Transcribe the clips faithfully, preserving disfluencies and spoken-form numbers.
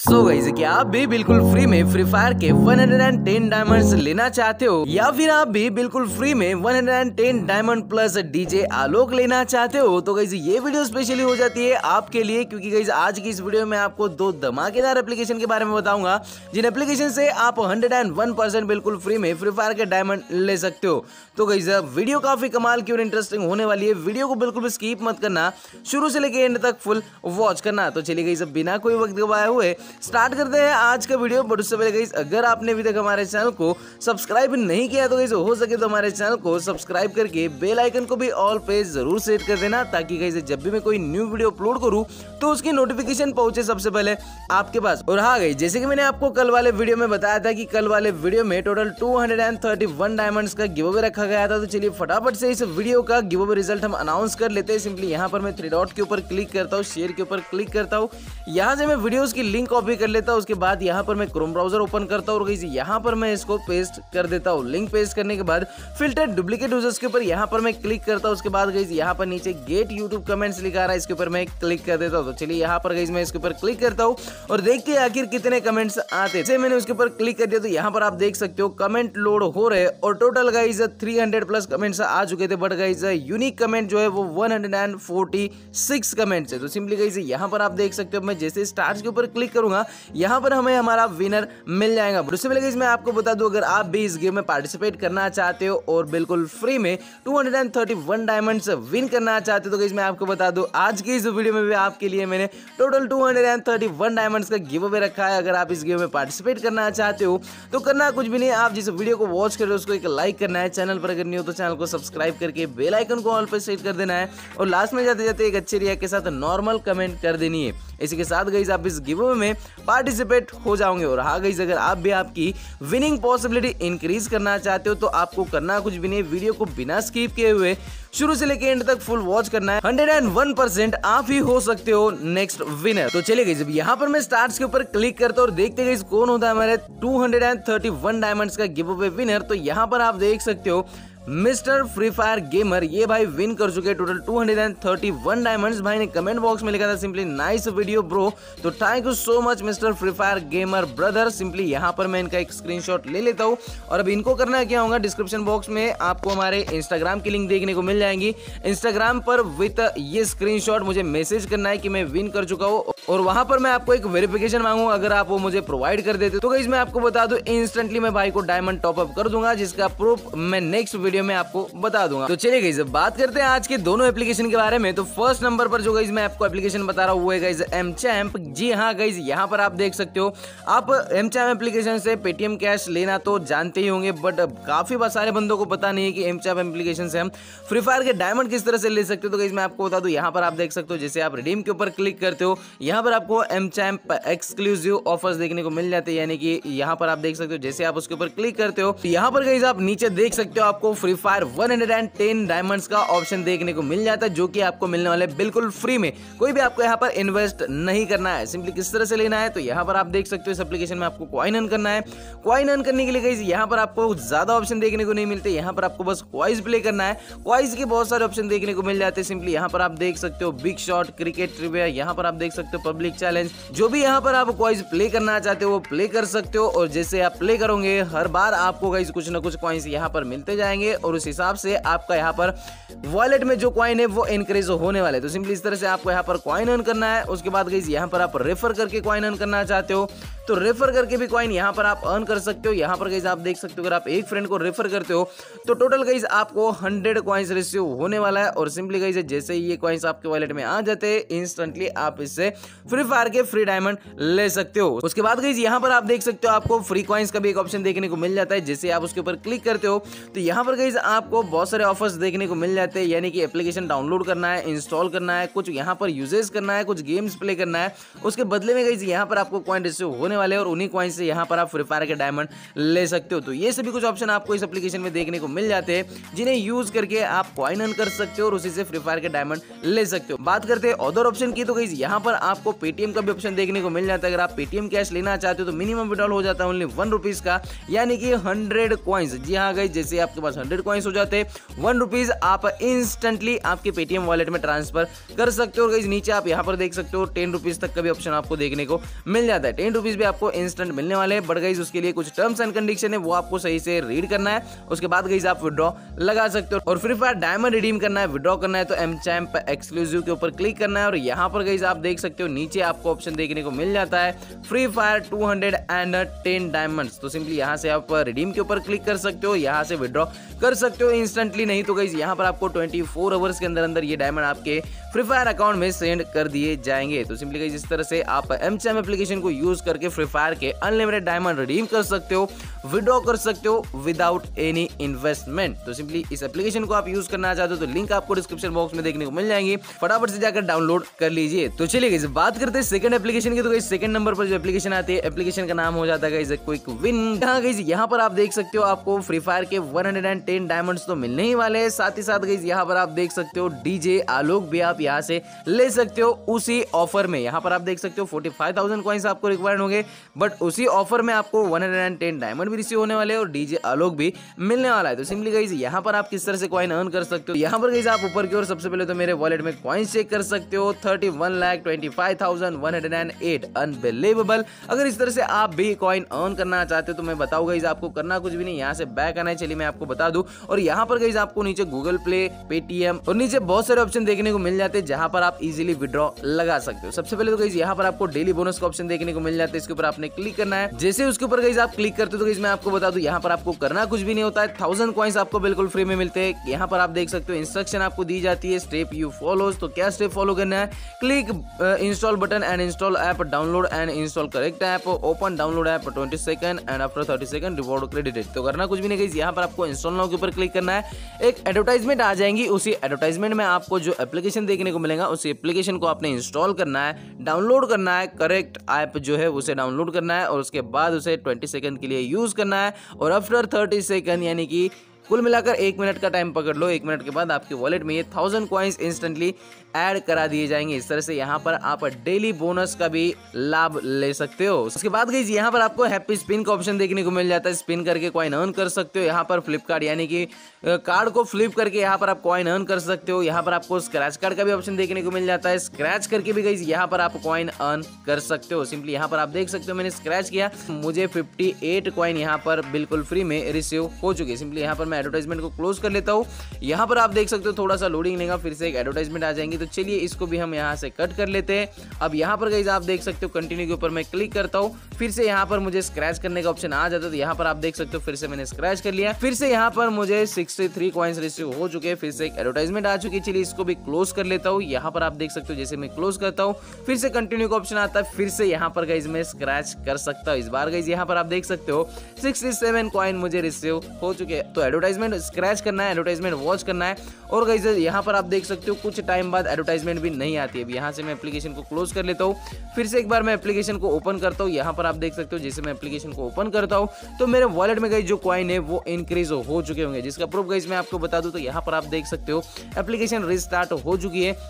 So guys, क्या आप भी बिल्कुल फ्री में फ्री फायर के एक सौ दस डायमंड्स लेना चाहते हो या फिर आप भी बिल्कुल फ्री में एक सौ दस डायमंड प्लस डीजे आलोक लेना चाहते हो तो गाइस ये वीडियो स्पेशली हो जाती है आपके लिए, क्योंकि गाइस आज की इस वीडियो में आपको दो धमाकेदार एप्लीकेशन के बारे में बताऊंगा जिन एप्लीकेशन से आप एक सौ एक परसेंट बिल्कुल फ्री में फ्री फायर के डायमंड ले सकते हो। तो गाइस वीडियो काफी कमाल की और इंटरेस्टिंग होने वाली है, वीडियो को बिल्कुल भी स्किप मत करना, शुरू से लेके एंड तक फुल वॉच करना। तो चलिए गाइस बिना कोई वक्त गवाए हुए स्टार्ट करते हैं आज का वीडियो। बट उससे पहले गाइस अगर आपने अभी तक हमारे चैनल को सब्सक्राइब नहीं किया तो गाइस हो सके तो हमारे चैनल को सब्सक्राइब करके बेल आइकन को भी ऑल पे जरूर सेट कर देना, ताकि गाइस जब भी मैं कोई न्यू वीडियो अपलोड करूं तो उसकी नोटिफिकेशन पहुंचे सबसे पहले आपके पास। और हाँ गाइस, जैसे कि मैंने आपको कल वाले वीडियो में बताया था कि कल वाले वीडियो में टोटल दो सौ इकतीस डायमंड्स का गिव अवे रखा गया था। तो चलिए फटाफट से इस वीडियो का गिव अवे रिजल्ट हम अनाउंस कर लेते हैं। सिंपली यहाँ पर मैं थ्री डॉट के ऊपर क्लिक करता हूँ, शेयर के ऊपर क्लिक करता हूँ, यहाँ से मैं वीडियोस की लिंक कॉपी कर लेता हूँ। उसके बाद यहाँ पर मैं क्रोम ब्राउजर ओपन करता हूँ और गाइस यहाँ पर मैं इसको पेस्ट कर देता हूँ। लिंक पेस्ट करने के बाद फिल्टर डुप्लीकेट यूजर्स के ऊपर यहाँ पर मैं क्लिक करता हूँ। उसके बाद गाइस यहाँ पर नीचे गेट यूट्यूब कमेंट्स लिखा रहा है, इसके ऊपर मैं क्लिक कर देता हूँ। तो चलिए यहाँ पर गाइस मैं इसके ऊपर क्लिक करता हूँ और देखते हैं आखिर कितने कमेंट्स आते हैं। मैंने उसके ऊपर क्लिक कर दिया तो यहाँ पर आप देख सकते हो कमेंट लोड हो रहे और टोटल गाइस तीन सौ प्लस कमेंट्स आ चुके थे। बट गाइस यूनिक कमेंट जो है वो एक सौ छियालीस कमेंट्स है। तो सिंपली गाइस यहाँ पर आप देख सकते हो मैं जैसे स्टार्ट के ऊपर क्लिक करूंगा यहाँ पर हमें हमारा विनर मिल जाएगा। उससे पहले गाइस मैं आपको बता दूं, अगर आप भी इस गेम में पार्टिसिपेट करना चाहते हो और बिल्कुल फ्री में दो सौ इकतीस डायमंड्स विन करना चाहते हो तो गाइस मैं आपको बता दूं आज की इस वीडियो में भी आपके लिए मैंने टोटल दो सौ इकतीस डायमंड्स का गिव अवे रखा है। अगर आप इस गेम में पार्टिसिपेट करना चाहते हो तो करना कुछ भी नहीं, आप जिस वीडियो को वॉच कर रहे हो उसको एक लाइक करना है, चैनल पर अगर नहीं हो तो चैनल को सब्सक्राइब करके बेल आइकन को ऑल पर सेट कर देना है और लास्ट में जाते जाते एक अच्छे रिएक्ट के साथ नॉर्मल कमेंट कर देनी है। इसी के साथ गाइस आप इस गिव अवे में पार्टिसिपेट हो जाओगे। और हाँ गाइस, अगर आप भी आपकी विनिंग पॉसिबिलिटी इंक्रीज करना चाहते हो तो आपको करना कुछ भी नहीं, वीडियो को बिना स्किप किए हुए शुरू से लेकर एंड तक फुल वॉच करना है। एक सौ एक परसेंट आप ही हो सकते हो नेक्स्ट विनर। तो चलिए गाइस यहाँ पर मैं स्टार्ट्स के ऊपर क्लिक करता हूँ और देखते गाइस कौन होता है हमारे दो सौ इकतीस डायमंड्स का गिव अवे विनर। तो यहाँ पर आप देख सकते हो मिस्टर फ्री फायर गेमर, ये भाई विन कर चुके हैं टोटल दो सौ इकतीस डायमंड्स। भाई ने कमेंट बॉक्स में लिखा था सिंपली नाइस वीडियो ब्रो। तो thank you so much mister Free Fire gamer brother. Simply यहाँ पर मैं इनका एक स्क्रीनशॉट ले लेता हूँ और अब इनको करना क्या होगा, डिस्क्रिप्शन बॉक्स में आपको हमारे इंस्टाग्राम की लिंक देखने को मिल जाएंगी। इंस्टाग्राम पर विद ये स्क्रीनशॉट मुझे मैसेज करना है कि मैं विन कर चुका हूँ और वहां पर मैं आपको एक वेरिफिकेशन मांगूंगा। अगर आप वो मुझे प्रोवाइड कर देते तो गाइस मैं आपको बता दूं इंस्टेंटली मैं भाई को डायमंड टॉप अप कर दूंगा, जिसका प्रूफ मैं नेक्स्ट वीडियो में आपको बता दूंगा। तो चलिए गाइस बात करते हैं आज के दोनों एप्लीकेशन के बारे में। तो फर्स्ट नंबर पर जो गाइस मैं आपको एप्लीकेशन बता रहा हूँ वो है गाइस एम चैम्प। जी हाँ गाइस, यहाँ पर आप देख सकते हो आप एम चैम्प एप्लीकेशन से पेटीएम कैश लेना तो जानते ही होंगे, बट काफी सारे बंदों को पता नहीं है कि एम चैम्प एप्लीकेशन से हम फ्री फायर के डायमंड किस तरह से ले सकते हो। तो गाइस मैं आपको बता दूं, यहाँ पर आप देख सकते हो जैसे आप रिडीम के ऊपर क्लिक करते हो यहाँ पर आपको एम चैम्प एक्सक्लूसिव ऑफर्स देखने को मिल जाते हैं। यानी कि यहाँ पर आप देख सकते हो जैसे आप उसके ऊपर क्लिक करते हो तो यहाँ पर गाइस आप नीचे देख सकते हो आपको फ्री फायर एक सौ दस डायमंड्स का ऑप्शन देखने को मिल जाता है, जो कि आपको मिलने वाले बिल्कुल फ्री में। कोई भी आपको यहाँ पर इन्वेस्ट नहीं करना है। सिंपली किस तरह से लेना है तो यहाँ पर आप देख सकते हो इस एप्लीकेशन में आपको कॉइन अर्न करना है। कॉइन अर्न करने के लिए गाइस यहाँ पर आपको ज्यादा ऑप्शन देखने को नहीं मिलते, यहाँ पर आपको बस क्वाइज प्ले करना है। क्वाइज के बहुत सारे ऑप्शन देखने को मिल जाते हैं। सिंपली यहाँ पर आप देख सकते हो बिग शॉट, क्रिकेट ट्रिविया, यहाँ पर आप देख सकते हो पब्लिक चैलेंज, जो भी यहाँ पर आप क्वाइज प्ले करना चाहते हो वो प्ले कर सकते हो। और जैसे आप प्ले करोगे हर बार आपको गाइस कुछ ना कुछ कॉइन्स यहाँ पर मिलते जाएंगे और उस हिसाब से आपका यहाँ पर वॉलेट में जो कॉइन है वो इंक्रीज होने वाले। तो सिंपली इस तरह से आपको यहाँ पर कॉइन अर्न करना है। उसके बाद गाइस यहाँ पर आप रेफर करके कॉइन अर्न करना चाहते हो तो रेफर करके भी कॉइन यहाँ पर आप अर्न कर सकते हो। यहाँ पर गाइस आप देख सकते हो अगर आप एक फ्रेंड को रेफर करते हो तो टोटल गाइस आपको हंड्रेड कॉइन्स रिसीव होने वाला है। और सिंपली गाइस जैसे ही ये कॉइन्स आपके वॉलेट में आ जाते हैं इंस्टेंटली आप इससे फ्री फायर के फ्री डायमंड ले सकते हो। उसके बाद गाइस यहाँ पर आप देख सकते हो आपको फ्री कॉइन्स का भी एक ऑप्शन देखने को मिल जाता है। जैसे आप उसके ऊपर क्लिक करते हो तो यहाँ पर गाइस आपको बहुत सारे ऑफर्स देखने को मिल जाते हैं। यानी कि एप्लीकेशन डाउनलोड करना है, इंस्टॉल करना है, कुछ यहाँ पर यूजेस करना है, कुछ गेम्स प्ले करना है, उसके बदले में गाइस यहाँ पर आपको कॉइन रिसीव होने वाले और उन्हीं कॉइन से यहाँ पर आप फ्री फायर के डायमंड ले सकते हो। तो ये सभी कुछ ऑप्शन आपको इस एप्लीकेशन में देखने को मिल जाते हैं, जिन्हें यूज करके आप कॉइन अर्न कर सकते हो और उसी से फ्री फायर के डायमंड ले सकते हो। बात करते हैं अदर ऑप्शन की तो गाइस यहाँ पर आपको पेटीएम का भी ऑप्शन देखने को मिल जाता है। अगर आप पेटीएम कैश लेना चाहते हो तो मिनिमम विड्रॉल हो जाता है ओनली वन रुपीज का, यानी कि हंड्रेड कॉइन्स। जी हाँ गाइस, जैसे आपके पास हंड्रेड कॉइन्स हो जाते हैं, वन रुपीज आप इंस्टेंटली आपके पेटीएम वॉलेट में ट्रांसफर कर सकते हो। और गाइस नीचे आप यहाँ पर देख सकते हो टेन रुपीज तक का भी ऑप्शन आपको देखने को मिल जाता है। टेन रुपीज भी आपको इंस्टेंट मिलने वाले हैं, बट गाइस उसके लिए कुछ टर्म्स एंड कंडीशन है, वो आपको सही से रीड करना है। उसके बाद गाइस आप विड्रॉ लगा सकते हो। और फ्री फायर डायमंड रिडीम करना है, विड्रॉ करना है तो एम चैम्प एक्सक्लूसिव के ऊपर क्लिक करना है। और यहाँ पर गाइस आप देख सकते हो नीचे आपको ऑप्शन देखने को मिल जाता है Free Fire two hundred ten diamonds. तो सिंपली यहाँ से आप रिडीम के ऊपर क्लिक कर सकते हो, यहाँ से विड्रॉ कर सकते हो इंस्टेंटली। नहीं तो गाइस यहाँ पर आपको ट्वेंटी फोर आवर्स के अंदर अंदर ये डायमंड आपके फ्री फायर अकाउंट में सेंड कर दिए जाएंगे। तो सिंपली गाइस इस तरह से आप एम चैम एप्लीकेशन को यूज करके फ्री फायर के अनलिमिटेड डायमंड रिडीम कर सकते हो, विड्रॉ कर सकते हो विदाउट एनी इन्वेस्टमेंट। तो सिंपली इस एप्लीकेशन को आप यूज करना चाहते हो तो लिंक आपको डिस्क्रिप्शन बॉक्स में देखने को मिल जाएंगे, फटाफट से जाकर डाउनलोड कर लीजिए। तो चलिए गाइस बात करते हैं सेकंड एप्लीकेशन की। तो गाइस सेकंड नंबर पर जो एप्लीकेशन आती है, एप्लीकेशन का नाम हो जाता है गाइस क्विक विन। हाँ गाइस यहाँ पर आप देख सकते हो आपको फ्री फायर के वन हंड्रेड टेन डायमंड्स तो मिलने ही वाले हैं, साथ ही साथ गाइस यहाँ पर आप देख सकते हो डीजे आलोक भी आप यहाँ से ले सकते हो उसी ऑफर में। यहाँ पर आप देख सकते हो फोर्टी फाइव थाउजेंड कॉइंस आपको रिक्वायर्ड होंगे, बट उसी ऑफर में आपको वन हंड्रेड टेन डायमंड भी रिसीव होने वाले हैं और डीजे आलोक भी मिलने वाला है। तो सिंपली गाइस यहाँ पर आप किस तरह से कॉइन अर्न कर सकते हो, यहाँ पर गाइस आप ऊपर की ओर सबसे पहले तो मेरे वॉलेट में कॉइंस चेक कर सकते हो, thirty one lakh twenty five thousand one hundred and eight, unbelievable. अगर इस तरह से आप भी कॉइन अर्न करना चाहते हो तो मैं बताऊंगा गाइस आपको करना कुछ भी नहीं, यहाँ से बैक आना है। चलिए मैं आपको बता दूं, और यहाँ पर गाइस आपको नीचे गूगल प्ले, पेटीएम और नीचे बहुत सारे ऑप्शन देखने को मिल जाते हैं जहां पर आप इजीली विड्रॉ लगा सकते हो। सबसे पहले तो गाइस यहाँ पर आपको डेली बोनस का ऑप्शन देखने को मिल जाता है, इसके ऊपर आपने क्लिक करना है। जैसे उसके ऊपर गाइस आप क्लिक करते हो तो गाइस मैं आपको बता दूं यहाँ पर आपको करना कुछ भी नहीं होता है, थाउजेंड कॉइंस आपको बिल्कुल फ्री में मिलते हैं। यहाँ पर आप देख सकते हो इंस्ट्रक्शन आपको दी जाती है, स्टेप यू फॉलोज। तो क्या स्टेप फॉलो करना है, click install button and install app, download and install correct app, open download app twenty second and after thirty second reward credited. तो करना कुछ भी नहीं गाइस, यहाँ पर आपको इंस्टॉल नाउ के ऊपर क्लिक करना है। एक एडवर्टाइजमेंट आ जाएंगी, उसी एडवर्टाइजमेंट में आपको जो एप्लीकेशन देखने को मिलेगा उसी एप्लीकेशन को आपने इंस्टॉल करना है, डाउनलोड करना है, करेक्ट ऐप जो है उसे डाउनलोड करना है और उसके बाद उसे ट्वेंटी सेकंड के लिए यूज करना है। और आफ्टर थर्टी सेकंड यानी कि कुल मिलाकर एक मिनट का टाइम पकड़ लो, एक मिनट के बाद आपके वॉलेट में ये थाउजेंड कॉइंस इंस्टेंटली ऐड करा दिए जाएंगे। इस तरह से यहाँ पर आप डेली बोनस का भी लाभ ले सकते हो। उसके बाद गाइस यहाँ पर आपको हैप्पी स्पिन का ऑप्शन देखने को मिल जाता है, स्पिन करके कॉइन अर्न कर सकते हो। यहाँ पर फ्लिपकार्ट यानी कि कार्ड को फ्लिप करके यहाँ पर आप कॉइन अर्न कर सकते हो। यहाँ पर आपको स्क्रैच कार्ड का भी ऑप्शन देखने को मिल जाता है, स्क्रैच करके भी गाइस यहाँ पर आप कॉइन अर्न कर सकते हो। सिंपली यहाँ पर आप देख सकते हो मैंने स्क्रैच किया, मुझे फिफ्टी एट कॉइन यहाँ पर बिल्कुल फ्री में रिसीव हो चुके। सिंपली यहाँ पर मैं एडवर्टाइजमेंट को क्लोज कर लेता हूँ। यहाँ पर आप देख सकते हो थोड़ा सा लोडिंग लेगा, फिर से एक एडवर्टाइजमेंट आ जाएंगी। तो चलिए इसको भी हम यहाँ से कट कर लेते हैं। अब यहाँ पर गाइस आप देख सकते हो कंटिन्यू के ऊपर मैं क्लिक करता हूँ, फिर से यहाँ पर मुझे स्क्रैच करने का ऑप्शन आ जाता है। तो यहाँ पर आप देख सकते हो फिर से मैंने स्क्रैच कर लिया, फिर से यहाँ पर मुझे सिक्सटी थ्री कॉइंस रिसीव हो चुके हैं, फिर से एक एडवर्टाइजमेंट आ चुकी है। चलिए इसको भी क्लोज कर लेता हूँ। यहाँ पर आप देख सकते हो जैसे मैं क्लोज करता हूँ फिर से कंटिन्यू का ऑप्शन आता है, फिर से यहाँ पर गाइस मैं स्क्रैच कर सकता हूँ। इस बार गाइस यहाँ पर आप देख सकते हो सिक्सटी सेवन कॉइन मुझे रिसीव हो चुके हैं। तो एडवर्टाइजमेंट स्क्रैच करना है, एडवर्टाइजमेंट वॉच करना है। और गाइस यहाँ पर आप देख सकते हो कुछ टाइम बाद एडवर्टाइजमेंट भी नहीं आती है। अब यहाँ से मैं एप्लीकेशन को क्लोज कर लेता हूँ, फिर से एक बार मैं एप्लीकेशन को ओपन करता हूँ। यहाँ पर आप देख सकते हो जैसे मैं एप्लीकेशन को ओपन करता हूँ तो मेरे वॉलेट में गाइस जो कॉइन है वो इंक्रीज हो चुके होंगे, जिसका प्रूफ गाइस मैं आपको बता दूं। तो यहाँ पर आप देख सकते हो एप्लीकेशन रिस्टार्ट हो चुकी है।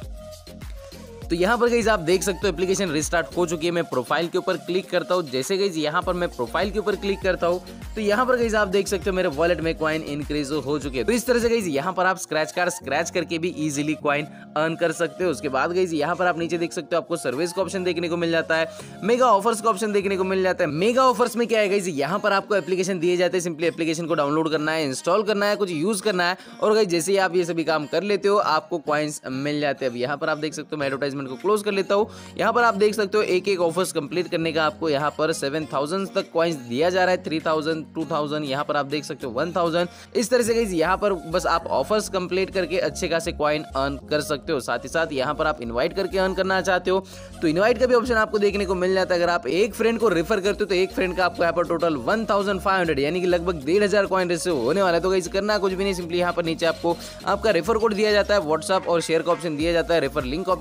तो यहाँ पर गाइस आप देख सकते हो एप्लीकेशन रिस्टार्ट हो चुकी है। मैं प्रोफाइल के ऊपर क्लिक करता हूँ, जैसे गाइस यहाँ पर मैं प्रोफाइल के ऊपर क्लिक करता हूँ तो यहाँ पर गाइस आप देख सकते हो मेरे वॉलेट में कॉइन इंक्रीज हो चुके हैं। तो इस तरह से गाइस यहाँ पर आप स्क्रैच कार्ड स्क्रैच करके भी इजीली कॉइन अर्न कर सकते हो। उसके बाद गाइस यहाँ पर आप नीचे देख सकते हो आपको सर्विस का ऑप्शन देखने को मिल जाता है, मेगा ऑफर्स का ऑप्शन देखने को मिल जाता है। मेगा ऑफर्स में क्या है गाइस, यहाँ पर आपको एप्लीकेशन दिए जाते हैं, सिंपली एप्लीकेशन को डाउनलोड करना है, इंस्टॉल करना है, कुछ यूज करना है और गाइस जैसे ही आप ये सभी काम कर लेते हो आपको कॉइन्स मिल जाते हैं। अब यहाँ पर आप देख सकते हो मैं एडवर्टाइजमेंट को क्लोज कर लेता हूँ। यहाँ पर आप देख सकते हो एक एक ऑफर्स कंप्लीट करने का आपको यहाँ पर सेवन थाउजेंड तक कॉइन्स दिया जा रहा है, थ्री थाउजेंड, टू थाउजेंड, यहाँ पर आप देख सकते हो वन थाउजेंड। इस तरह से गाइस यहाँ पर बस आप ऑफर्स कंप्लीट करके अच्छे खासे कॉइन अर्न कर सकते हो। साथ ही साथ यहाँ पर आप इनवाइट करके अर्न करना चाहते हो तो इनवाइट का भी ऑप्शन आपको देखने को मिल जाता है। अगर आप एक फ्रेंड को रेफर करते हो तो एक फ्रेंड का आपको यहाँ पर total one thousand five hundred यानी कि लगभग डेढ़ हजार कॉइन रिसीव होने वाला है। तो गाइस करना कुछ भी नहीं, सिंपली यहाँ पर नीचे आपको आपका रेफर कोड दिया जाता है, व्हाट्सएप और शेयर का ऑप्शन दिया जाता है, रेफर लिंक कॉपी करना है,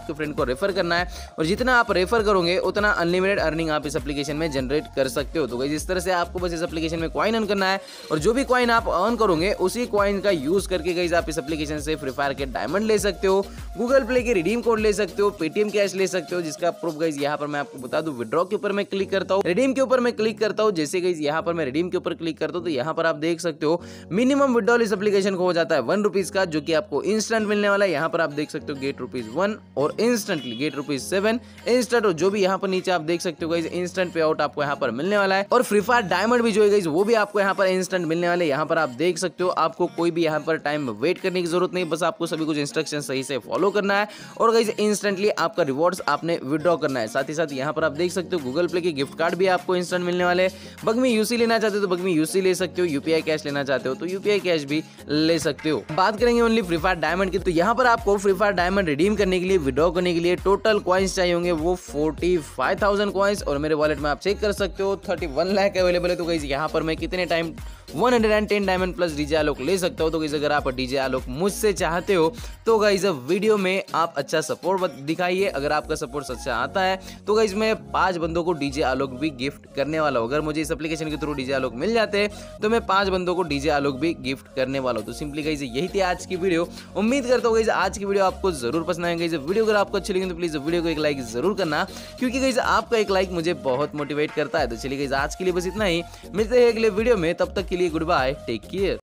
आपके फ्रेंड को रेफर करना है और जितना आप रेफर करोगे उतना अनलिमिटेड अर्निंग आप इस एप्लीकेशन में जनरेट कर सकते हो। तो गाइस इस तरह से आपको बस इस एप्लीकेशन में कॉइन अर्न करना है और जो भी कॉइन आप अर्न करोगे उसी कॉइन का यूज करके गाइस आप इस एप्लीकेशन से फ्री फायर के डायमंड ले सकते हो, गूगल प्ले के रिडीम कोड ले सकते हो, पेटीएम कैश ले सकते हो, जिसका प्रूफ गाइस यहाँ पर मैं आपको बता दूं। विड्रॉ के ऊपर मैं क्लिक करता हूँ, रिडीम के ऊपर मैं क्लिक करता हूँ। जैसे गाइस यहाँ पर मैं रिडीम के ऊपर क्लिक करता हूँ तो यहाँ पर आप देख सकते हो मिनिमम विड्रॉल इस एप्लीकेशन को हो जाता है वन रुपीज का, जो कि आपको इंस्टेंट मिलने वाला है। यहाँ पर आप देख सकते हो गेट रुपीज वन और instantly get rupees seven instant, और जो भी यहाँ पर नीचे आप देख सकते हो गाइस इंस्टेंट पे आउट आपको यहाँ पर मिलने वाला है। और फ्री फायर डायमंड भी जो है गाइस वो भी आपको यहाँ पर इंस्टेंट मिलने वाले। यहाँ पर आप देख सकते हो आपको कोई भी यहाँ पर टाइम वेट करने की जरूरत नहीं, बस आपको सभी कुछ इंस्ट्रक्शन सही से फॉलो करना है और गाइस इंस्टेंटली आपका रिवॉर्ड्स आपने विड्रॉ करना है। साथ ही साथ यहाँ पर आप देख सकते हो गूगल प्ले के गिफ्ट कार्ड भी आपको इंस्टेंट मिलने वाले। बगमी यूसी लेना चाहते हो तो बगमी यूसी ले सकते हो, यूपीआई कैश लेना चाहते हो तो यूपीआई कैश भी ले सकते हो। बात करेंगे ओनली फ्री फायर डायमंड की, तो यहाँ पर आपको फ्री फायर डायमंड रिडीम करने के लिए, विड्रॉ करने के लिए टोटल कॉइन्स चाहिए होंगे वो फोर्टी फाइव थाउजेंड कॉइन्स, और मेरे वॉलेट में आप चेक कर सकते हो थर्टी वन लाख अवेलेबल है। तो गाइस यहाँ पर मैं कितने time one hundred ten diamond plus DJ Alok ले सकता हो। तो गाइस अगर आप डीजे आलोक मुझसे चाहते हो तो गाइस वीडियो में आप अच्छा सपोर्ट दिखाइए। अगर आपका सपोर्ट अच्छा आता है तो गाइस मैं पांच बंदों को डीजे आलोक भी गिफ्ट करने वाला हूं। अगर मुझे इस एप्लीकेशन के थ्रू डीजे आलोक मिल जाते हैं तो मैं पांच बंदों को डीजे आलोक भी गिफ्ट करने वाला हूं। तो सिंपली गाइस यही थी आज की वीडियो। उम्मीद करता हूं गाइस आज की वीडियो आपको जरूर पसंद आएगी। वीडियो अगर आपको अच्छी लगी तो प्लीज वीडियो को एक लाइक जरूर करना, क्योंकि गाइस आपका एक लाइक मुझे बहुत मोटिवेट करता है। तो चलिए गाइस आज के लिए बस इतना ही, मिलते हैं अगले वीडियो में, तब तक के लिए गुड बाय, टेक केयर।